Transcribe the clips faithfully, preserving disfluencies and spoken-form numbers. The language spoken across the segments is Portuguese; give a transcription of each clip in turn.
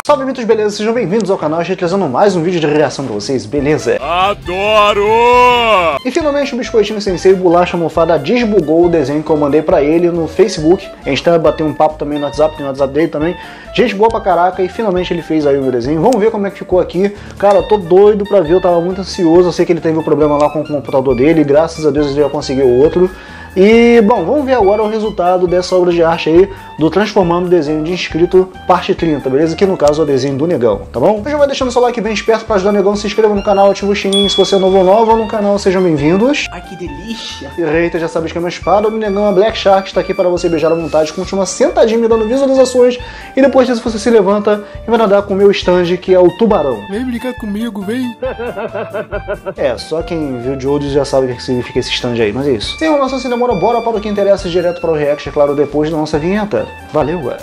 Salve mitos, beleza? Sejam bem-vindos ao canal, a gente trazendo mais um vídeo de reação pra vocês, beleza? Adoro! E finalmente o Biscoitinho Sensei Bolacha Mofada desbugou o desenho que eu mandei pra ele no Facebook. A gente tá batendo um papo também no WhatsApp, no WhatsApp dele também. Gente boa pra caraca, e finalmente ele fez aí o desenho. Vamos ver como é que ficou aqui. Cara, eu tô doido pra ver, eu tava muito ansioso. Eu sei que ele teve um problema lá com o computador dele, e graças a Deus ele já conseguiu outro. E, bom, vamos ver agora o resultado dessa obra de arte aí, do Transformando o Desenho de Inscrito, parte trinta, beleza? Que no caso é o desenho do Negão, tá bom? Então já vai deixando seu like bem esperto pra ajudar o Negão, se inscreva no canal, ativa o sininho se você é novo ou nova no canal, sejam bem-vindos. Ai, que delícia! E Reita já sabe que é uma espada do Negão, a Black Shark está aqui para você beijar à vontade, continua sentadinho me dando visualizações, e depois disso você se levanta e vai nadar com o meu stand, que é o Tubarão. Vem brincar comigo, vem! É, só quem viu de olhos já sabe o que significa esse stand aí, mas é isso. Sem enrolação, sem demora, bora para o que interessa, direto para o react, é claro, depois da nossa vinheta. Valeu, ué!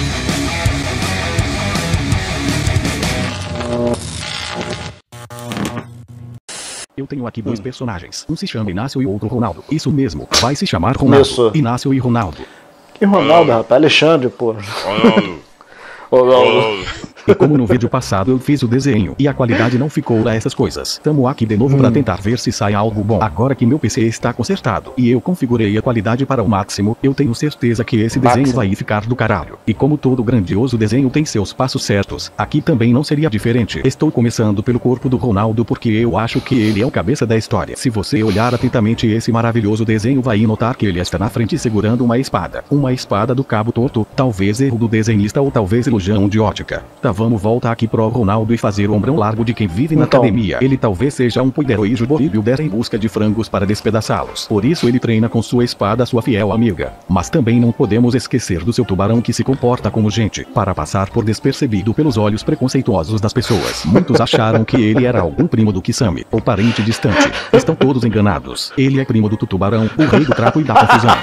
Eu tenho aqui dois hum. personagens. Um se chama Inácio e o outro Ronaldo. Isso mesmo, vai se chamar Ronaldo. Começou. Inácio e Ronaldo. Que Ronaldo, rapaz? Alexandre, pô. Ronaldo! Ronaldo. E como no vídeo passado eu fiz o desenho e a qualidade não ficou lá essas coisas, tamo aqui de novo hum. pra tentar ver se sai algo bom. Agora que meu P C está consertado e eu configurei a qualidade para o máximo, eu tenho certeza que esse desenho máximo. vai ficar do caralho. E como todo grandioso desenho tem seus passos certos, aqui também não seria diferente. Estou começando pelo corpo do Ronaldo porque eu acho que ele é o cabeça da história. Se você olhar atentamente esse maravilhoso desenho, vai notar que ele está na frente segurando uma espada. Uma espada do cabo torto, talvez erro do desenhista ou talvez ilusão de ótica. Tá, vamos voltar aqui pro Ronaldo e fazer o ombrão largo de quem vive na então. academia. Ele talvez seja um poderoso bodybuilder em busca de frangos para despedaçá-los. Por isso ele treina com sua espada, sua fiel amiga. Mas também não podemos esquecer do seu tubarão que se comporta como gente, para passar por despercebido pelos olhos preconceituosos das pessoas. Muitos acharam que ele era algum primo do Kisame, ou parente distante. Estão todos enganados. Ele é primo do tubarão, o rei do trapo e da confusão.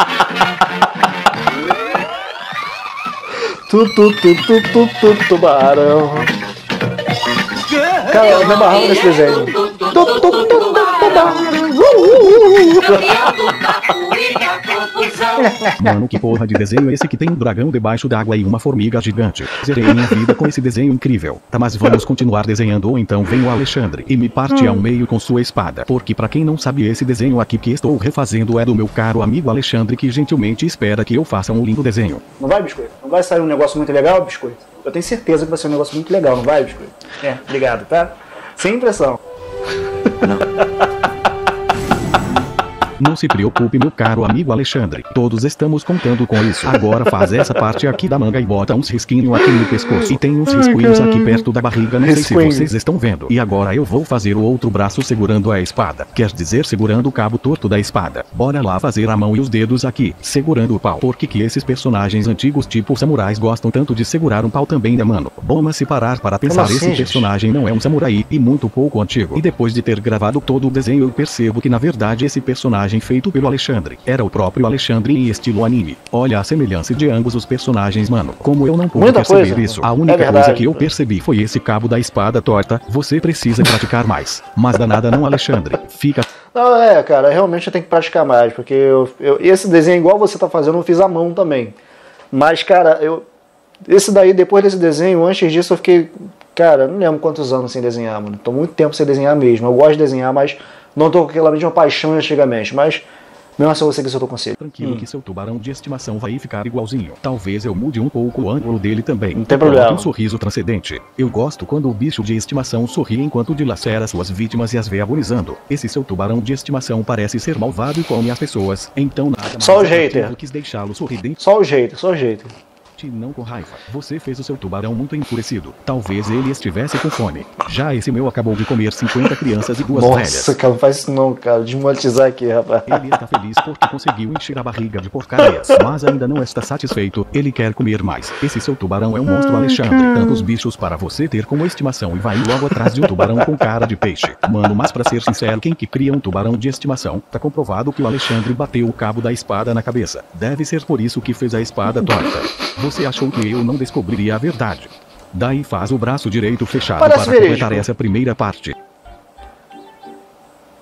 Tu, tu, tu, tu, tu, tu, tubarão. Cara, eu me amarrava nesse desenho. Tu, tu, tu, tu, tubarão. Mano, que porra de desenho é esse que tem um dragão debaixo d'água e uma formiga gigante? Zerei minha vida com esse desenho incrível. Tá, mas vamos continuar desenhando ou então vem o Alexandre e me parte ao meio com sua espada. Porque pra quem não sabe, esse desenho aqui que estou refazendo é do meu caro amigo Alexandre, que gentilmente espera que eu faça um lindo desenho. Não vai, Biscoito? Não vai sair um negócio muito legal, Biscoito? Eu tenho certeza que vai ser um negócio muito legal, não vai, Biscoito? É, obrigado, tá? Sem impressão. Não. Não se preocupe, meu caro amigo Alexandre. Todos estamos contando com isso. Agora faz essa parte aqui da manga e bota uns risquinhos aqui no pescoço. E tem uns risquinhos aqui perto da barriga, não sei se vocês estão vendo. E agora eu vou fazer o outro braço segurando a espada. Quer dizer, segurando o cabo torto da espada. Bora lá fazer a mão e os dedos aqui, segurando o pau. Por que que esses personagens antigos tipo samurais gostam tanto de segurar um pau também, né, mano? Bom, mas se parar para pensar, assim, esse gente? personagem não é um samurai e muito pouco antigo. E depois de ter gravado todo o desenho, eu percebo que na verdade esse personagem feito pelo Alexandre era o próprio Alexandre em estilo anime. Olha a semelhança de ambos os personagens, mano. Como eu não pude Muita perceber coisa. isso, a única é coisa que eu percebi foi esse cabo da espada torta. Você precisa praticar mais. Mas danada não, Alexandre. Fica... Não, é, cara, realmente eu tenho que praticar mais, porque eu, eu, esse desenho igual você tá fazendo, eu fiz à mão também. Mas, cara, eu... Esse daí, depois desse desenho, antes disso eu fiquei... Cara, não lembro quantos anos sem desenhar, mano. Tô muito tempo sem desenhar mesmo. Eu gosto de desenhar, mas... Não tô com aquela mesma paixão antigamente, mas mesmo assim eu vou seguir seu conselho. Tranquilo hum. que seu tubarão de estimação vai ficar igualzinho. Talvez eu mude um pouco o ângulo dele também. Não tem problema. Um sorriso transcendente. Eu gosto quando o bicho de estimação sorri enquanto dilacera suas vítimas e as vê agonizando. Esse seu tubarão de estimação parece ser malvado e come as pessoas. Então nada mais só o hater. quis deixá-lo sorridente. Só o jeito, só o jeito. Não com raiva. Você fez o seu tubarão muito enfurecido. Talvez ele estivesse com fome. Já esse meu acabou de comer cinquenta crianças e duas Nossa, velhas. Nossa, cara, não faz isso não, cara. Desmonetizar aqui, rapaz. Ele está feliz porque conseguiu encher a barriga de porcarias, mas ainda não está satisfeito. Ele quer comer mais. Esse seu tubarão é um monstro, Alexandre. Tantos bichos para você ter como estimação e vai logo atrás de um tubarão com cara de peixe. Mano, mas pra ser sincero, quem que cria um tubarão de estimação? Tá comprovado que o Alexandre bateu o cabo da espada na cabeça. Deve ser por isso que fez a espada torta. Você achou que eu não descobriria a verdade. Daí faz o braço direito fechado Parece para completar essa primeira parte.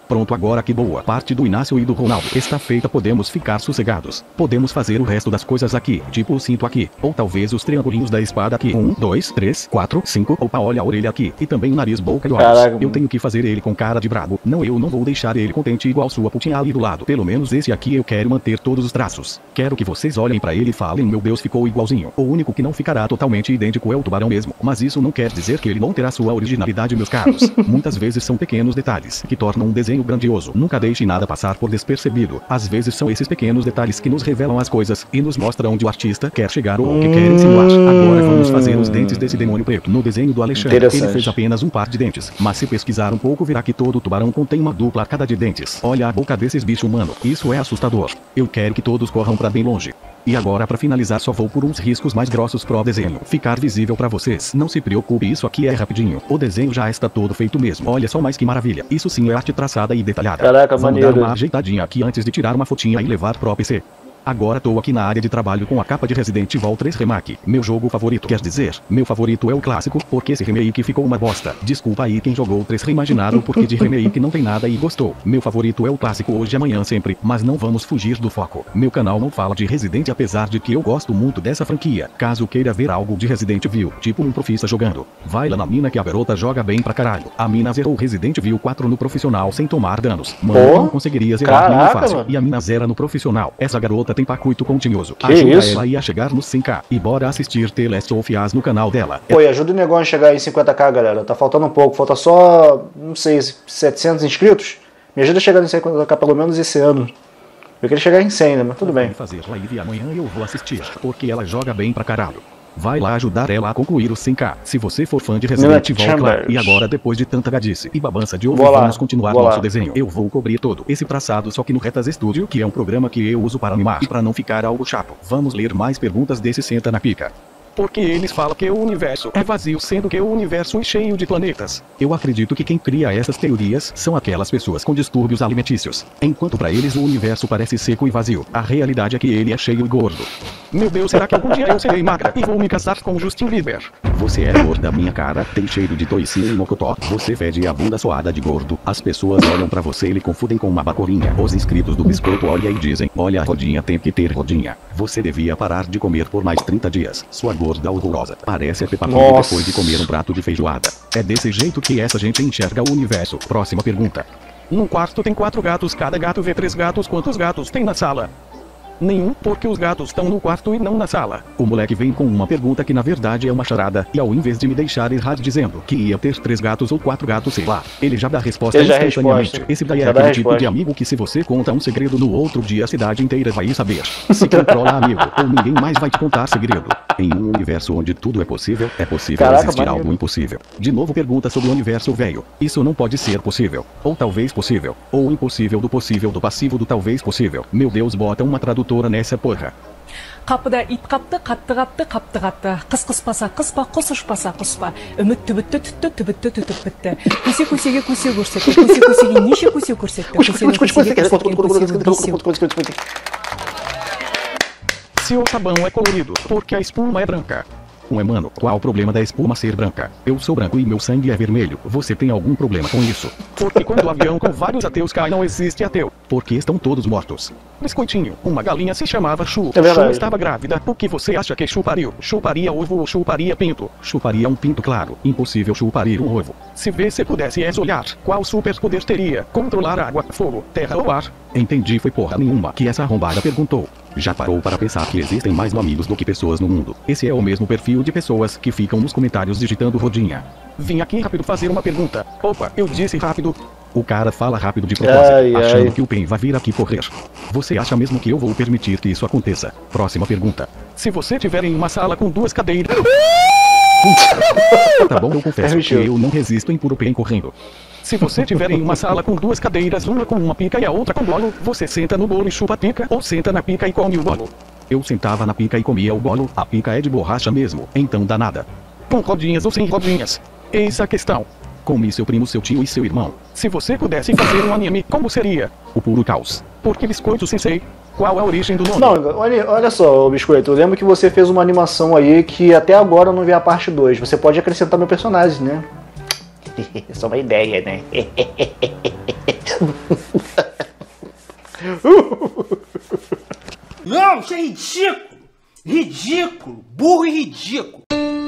Pronto, agora que boa parte do Inácio e do Ronaldo está feita, podemos ficar sossegados. Podemos fazer o resto das coisas aqui, tipo o cinto aqui, ou talvez os triangulinhos da espada aqui. Um, dois, três, quatro, cinco. Opa, olha a orelha aqui, e também o nariz, boca e olhos. Caraca. Eu tenho que fazer ele com cara de brabo. Não, eu não vou deixar ele contente igual sua putinha ali do lado. Pelo menos esse aqui eu quero manter todos os traços. Quero que vocês olhem pra ele e falem, meu Deus, ficou igualzinho. O único que não ficará totalmente idêntico é o tubarão mesmo, mas isso não quer dizer que ele não terá sua originalidade, meus caros. Muitas vezes são pequenos detalhes que tornam um desenho grandioso. Nunca deixe nada passar por despercebido. Às vezes são esses pequenos detalhes que nos revelam as coisas e nos mostram onde o artista quer chegar ou o que quer insinuar. Agora vamos fazer os dentes desse demônio preto. No desenho do Alexandre, ele fez apenas um par de dentes, mas se pesquisar um pouco verá que todo tubarão contém uma dupla arcada de dentes. Olha a boca desses bichos, mano. Isso é assustador. Eu quero que todos corram pra bem longe. E agora, pra finalizar, só vou por uns riscos mais grossos pro desenho ficar visível pra vocês. Não se preocupe, isso aqui é rapidinho. O desenho já está todo feito mesmo. Olha só, mais que maravilha. Isso sim é arte traçada e detalhada. Caraca, Vamos maneiro. dar uma ajeitadinha aqui antes de tirar uma fotinha e levar pro P C. Agora tô aqui na área de trabalho com a capa de Resident Evil três Remake. Meu jogo favorito, quer dizer, meu favorito é o clássico, porque esse remake ficou uma bosta. Desculpa aí quem jogou o três reimaginado, porque de remake não tem nada e gostou. Meu favorito é o clássico, hoje, amanhã, sempre, mas não vamos fugir do foco. Meu canal não fala de Resident, apesar de que eu gosto muito dessa franquia. Caso queira ver algo de Resident Evil, tipo um profissa jogando, vai lá na mina que a garota joga bem pra caralho. A mina zerou Resident Evil quatro no profissional sem tomar danos. Mano, Pô, não conseguiria zerar nenhum fácil. mano. E a mina zera no profissional. Essa garota tem pacuito continuoso. Que Ajuda isso? ela aí a chegar nos cem k. E bora assistir The Last of Us no canal dela. Pô, e ajuda o negócio a chegar em cinquenta k, galera. Tá faltando um pouco. Falta só, não sei, setecentos inscritos. Me ajuda a chegar em cinquenta k pelo menos esse ano. Eu queria chegar em cem, né? Mas tudo bem. Fazer live amanhã eu vou assistir, porque ela joga bem pra caralho. Vai lá ajudar ela a concluir os cem k. Se você for fã de Resident Evil, claro. E agora, depois de tanta gadice e babança de ovo, Vou lá, vamos continuar vou nosso lá. desenho. Eu vou cobrir todo esse traçado, só que no Retas Studio, que é um programa que eu uso para animar e para não ficar algo chato. Vamos ler mais perguntas desse Senta na Pica. Porque eles falam que o universo é vazio, sendo que o universo é cheio de planetas. Eu acredito que quem cria essas teorias são aquelas pessoas com distúrbios alimentícios. Enquanto pra eles o universo parece seco e vazio, a realidade é que ele é cheio e gordo. Meu Deus, será que algum dia eu serei magra e vou me casar com Justin Bieber? Você é gorda, minha cara, tem cheiro de toicinho e mocotó. Você fede a bunda suada de gordo. As pessoas olham pra você e lhe confundem com uma bacorinha. Os inscritos do biscoito olham e dizem, olha, a rodinha tem que ter rodinha. Você devia parar de comer por mais trinta dias. Sua gorda horrorosa. Parece a Peppa Pig depois de comer um prato de feijoada. É desse jeito que essa gente enxerga o universo. Próxima pergunta. Num quarto tem quatro gatos, cada gato vê três gatos. Quantos gatos tem na sala? Nenhum, porque os gatos estão no quarto e não na sala. O moleque vem com uma pergunta que na verdade é uma charada, e ao invés de me deixar errar dizendo que ia ter três gatos ou quatro gatos, sei lá, ele já dá a resposta Ele já instantaneamente. resposta. Esse daí é Já dá aquele tipo resposta. de amigo que se você conta um segredo no outro dia a cidade inteira vai saber. Se controla, amigo, ou ninguém mais vai te contar segredo. Em um universo onde tudo é possível, é possível Caraca, existir maneiro. algo impossível. De novo pergunta sobre o universo velho. Isso não pode ser possível. Ou talvez possível. Ou impossível do possível do passivo do talvez possível. Meu Deus, bota uma tradutora nessa porra. Қапыда ит қапты, қатты қапты, қапты қатты. Қыс қыспаса, қыспа, құс ұшпаса, құспа. Үміт түбітті, түтті, түбітті, түтіп бітті. Көсе көсеге көсе көрсетті, көсе көсеге неше көсе көрсетті. Көсені көсеге көрсеткен көсені бесеу. Se o sabão é colorido, porque a espuma é branca. Ué, mano, qual o problema da espuma ser branca? Eu sou branco e meu sangue é vermelho. Você tem algum problema com isso? Porque quando o avião com vários ateus cai, não existe ateu. Porque estão todos mortos. Biscoitinho, uma galinha se chamava Chu. É verdade. Chu estava grávida. O que você acha que Chu pariu? Chuparia ovo ou chuparia pinto? Chuparia um pinto, claro. Impossível chuparir um ovo. Se você pudesse olhar, qual superpoder teria? Controlar água, fogo, terra ou ar? Entendi, foi porra nenhuma que essa arrombada perguntou. Já parou para pensar que existem mais amigos do que pessoas no mundo? Esse é o mesmo perfil de pessoas que ficam nos comentários digitando rodinha. Vim aqui rápido fazer uma pergunta. Opa, eu disse rápido. O cara fala rápido de propósito, Ai, achando ai. que o Pen vai vir aqui correr. Você acha mesmo que eu vou permitir que isso aconteça? Próxima pergunta. Se você tiver em uma sala com duas cadeiras... Tá bom, eu confesso Permitiu. que eu não resisto em puro Pen correndo. Se você tiver em uma sala com duas cadeiras, uma com uma pica e a outra com bolo, você senta no bolo e chupa a pica, ou senta na pica e come o bolo? Eu sentava na pica e comia o bolo, a pica é de borracha mesmo, então dá nada. Com rodinhas ou sem rodinhas? Eis a questão. Come seu primo, seu tio e seu irmão. Se você pudesse fazer um anime, como seria? O puro caos. Porque Biscoito Sensei? Qual a origem do nome? Não, olha, olha só, Biscoito, eu lembro que você fez uma animação aí que até agora eu não vi a parte dois. Você pode acrescentar meu personagem, né? Só uma ideia, né? Não, isso é ridículo! Ridículo! Burro e ridículo!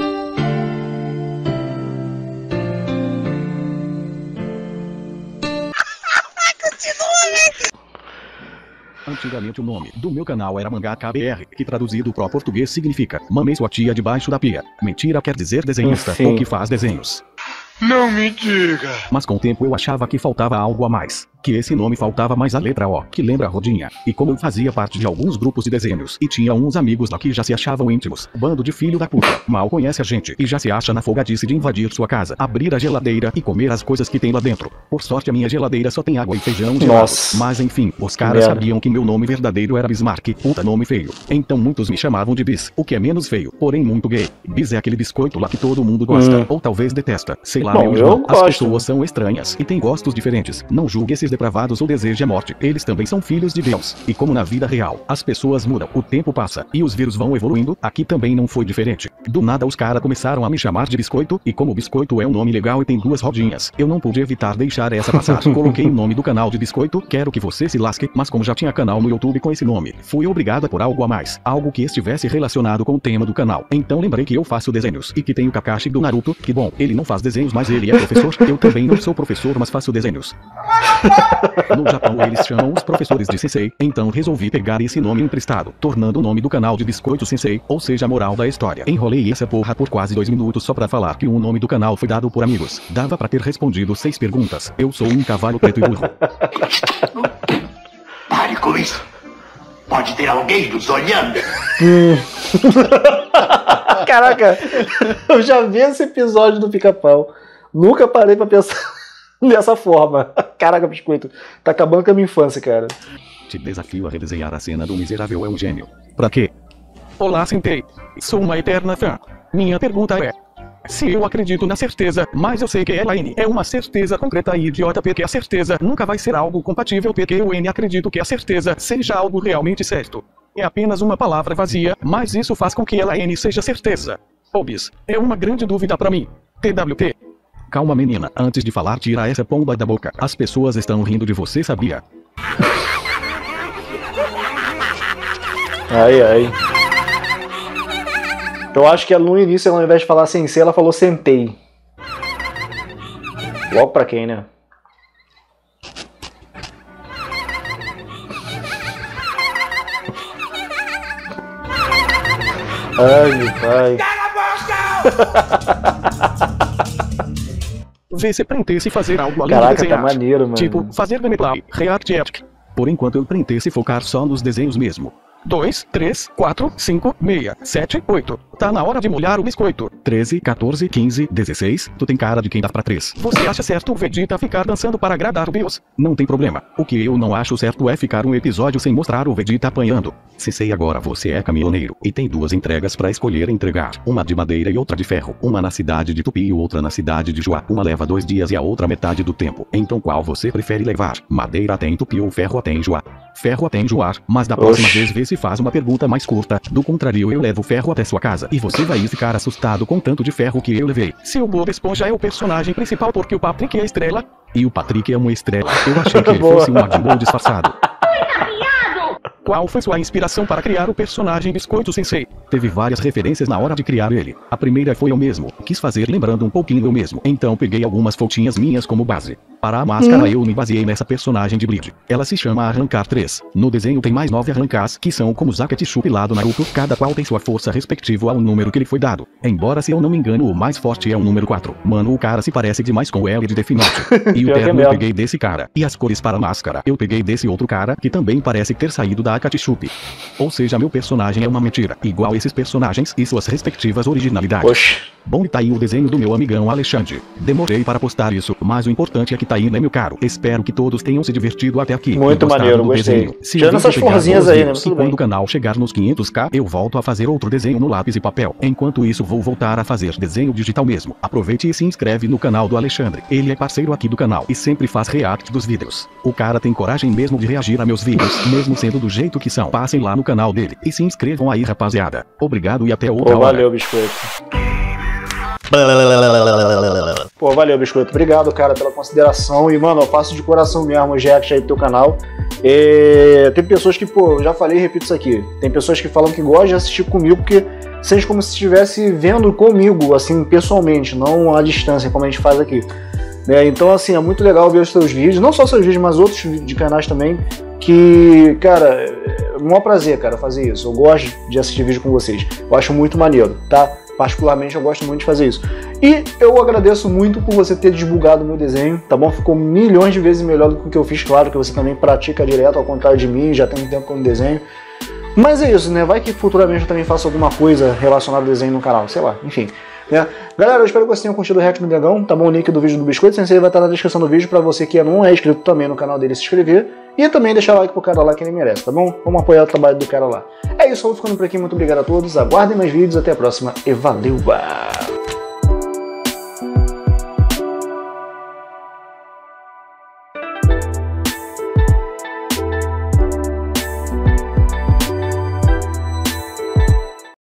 Antigamente o nome do meu canal era Mangá K B R, que traduzido para o português significa Mamei sua tia debaixo da pia. Mentira quer dizer desenhista Enfim. ou que faz desenhos. Não me diga. Mas com o tempo eu achava que faltava algo a mais. Que esse nome faltava mais a letra O, que lembra rodinha. E como eu fazia parte de alguns grupos de desenhos e tinha uns amigos lá que já se achavam íntimos, bando de filho da puta, mal conhece a gente e já se acha na folgadice de invadir sua casa, abrir a geladeira e comer as coisas que tem lá dentro. Por sorte a minha geladeira só tem água e feijão gelado. Nossa. Mas enfim, os caras Merda. sabiam que meu nome verdadeiro era Bismarck, puta nome feio. Então muitos me chamavam de Bis, o que é menos feio, porém muito gay. Bis é aquele biscoito lá que todo mundo gosta, Hum. ou talvez detesta. Sei lá, Bom, meu eu irmão, as gosto. pessoas são estranhas e têm gostos diferentes. Não julgue esses depravados ou deseje a morte. Eles também são filhos de Deus. E como na vida real, as pessoas mudam, o tempo passa e os vírus vão evoluindo, aqui também não foi diferente. Do nada os caras começaram a me chamar de biscoito, e como biscoito é um nome legal e tem duas rodinhas, eu não pude evitar deixar essa passar. Coloquei o nome do canal de biscoito, quero que você se lasque, mas como já tinha canal no YouTube com esse nome, fui obrigada por algo a mais, algo que estivesse relacionado com o tema do canal. Então lembrei que eu faço desenhos, e que tenho Kakashi do Naruto, que bom, ele não faz desenhos mas ele é professor, eu também não sou professor mas faço desenhos. No Japão eles chamam os professores de Sensei, então resolvi pegar esse nome emprestado, tornando o nome do canal de Biscoito Sensei, ou seja a moral da história. Enrolei essa porra por quase dois minutos só pra falar que o nome do canal foi dado por amigos. Dava pra ter respondido seis perguntas. Eu sou um cavalo preto e burro. Pare com isso. Pode ter alguém nos olhando. Caraca, eu já vi esse episódio do Pica-Pau. Nunca parei pra pensar dessa forma. Caraca, biscoito, tá acabando com a minha infância, cara. Te desafio a redesenhar a cena do miserável é um gênio. Pra quê? Olá, Sentei. Sou uma eterna fã. Minha pergunta é: se eu acredito na certeza, mas eu sei que ela N é uma certeza concreta e idiota porque a certeza nunca vai ser algo compatível porque eu N acredito que a certeza seja algo realmente certo. É apenas uma palavra vazia, mas isso faz com que ela N seja certeza. Obis, é uma grande dúvida pra mim. T W T. Calma menina, antes de falar tira essa pomba da boca. As pessoas estão rindo de você, sabia? Ai, ai. Eu acho que no início, ao invés de falar sensei, ela falou sentei. Logo pra quem, né? Ai, meu pai. Vê se printesse fazer algo além Caraca, de desenhar. tá maneiro, mano. Tipo, fazer gameplay, react epic. Por enquanto eu printesse focar só nos desenhos mesmo. dois, três, quatro, cinco, seis, sete, oito. Tá na hora de molhar o biscoito. treze, quatorze, quinze, dezesseis. Tu tem cara de quem dá pra três. Você acha certo o Vegeta ficar dançando para agradar o Bills? Não tem problema. O que eu não acho certo é ficar um episódio sem mostrar o Vegeta apanhando. Se sei agora você é caminhoneiro e tem duas entregas pra escolher entregar. Uma de madeira e outra de ferro. Uma na cidade de Tupi e outra na cidade de Joá. Uma leva dois dias e a outra metade do tempo. Então qual você prefere levar? Madeira até em Tupi ou ferro até em Joá? Ferro até em Joá, mas da próxima Oxi. vez vê se faz uma pergunta mais curta. Do contrário eu levo ferro até sua casa. E você vai ficar assustado com tanto de ferro que eu levei. Se o Bob Esponja é o personagem principal porque o Patrick é a estrela. E o Patrick é uma estrela. Eu achei que ele Boa. fosse um Admiral disfarçado. Qual foi sua inspiração para criar o personagem Biscoito Sensei? Teve várias referências na hora de criar ele. A primeira foi eu mesmo. Quis fazer lembrando um pouquinho eu mesmo. Então peguei algumas fotinhas minhas como base. Para a máscara eu me baseei nessa personagem de Bleach. Ela se chama Arrancar três. No desenho tem mais nove Arrancars, que são como Zaka Ketchup lá do Naruto. Cada qual tem sua força respectivo ao número que lhe foi dado. Embora se eu não me engano o mais forte é o número quatro. Mano, o cara se parece demais com o L de Death Note. E o Pior que é terno eu mesmo. peguei desse cara. E as cores para a máscara eu peguei desse outro cara, que também parece ter saído da Akatsuki. Ou seja, meu personagem é uma mentira, igual esses personagens e suas respectivas originalidades. Oxi. Bom, e tá aí o desenho do meu amigão Alexandre. Demorei para postar isso, mas o importante é que tá aí, né, meu caro? Espero que todos tenham se divertido até aqui. Muito e gostado maneiro, do gostei. desenho. Se Tirando o vídeo essas pegar florzinhas doze aí, né, views mas e tudo quando bem. o canal chegar nos quinhentos k, eu volto a fazer outro desenho no lápis e papel. Enquanto isso, vou voltar a fazer desenho digital mesmo. Aproveite e se inscreve no canal do Alexandre. Ele é parceiro aqui do canal e sempre faz react dos vídeos. O cara tem coragem mesmo de reagir a meus vídeos, mesmo sendo do jeito que são. Passem lá no canal dele e se inscrevam aí, rapaziada. Obrigado e até outra Pô, hora. valeu, biscoito. Pô, valeu, Biscoito. Obrigado, cara, pela consideração. E, mano, eu faço de coração mesmo os reacts aí do teu canal. E tem pessoas que, pô, eu já falei e repito isso aqui. Tem pessoas que falam que gostam de assistir comigo porque sente como se estivesse vendo comigo, assim, pessoalmente, não à distância, como a gente faz aqui. É, então, assim, é muito legal ver os seus vídeos, não só seus vídeos, mas outros de canais também, que, cara, é um maior prazer, cara, fazer isso. Eu gosto de assistir vídeo com vocês. Eu acho muito maneiro, tá? Particularmente, eu gosto muito de fazer isso. E eu agradeço muito por você ter divulgado o meu desenho, tá bom? Ficou milhões de vezes melhor do que o que eu fiz, claro que você também pratica direto, ao contrário de mim, já tem um tempo que eu não desenho. Mas é isso, né? Vai que futuramente eu também faça alguma coisa relacionada ao desenho no canal, sei lá, enfim. Né? Galera, eu espero que vocês tenham curtido o react do Negão, tá bom? O link do vídeo do Biscoito Sensei vai estar na descrição do vídeo pra você que não é inscrito também no canal dele se inscrever. E também deixar like pro cara lá que ele merece, tá bom? Vamos apoiar o trabalho do cara lá. É isso, eu vou ficando por aqui, muito obrigado a todos, aguardem mais vídeos, até a próxima e valeu!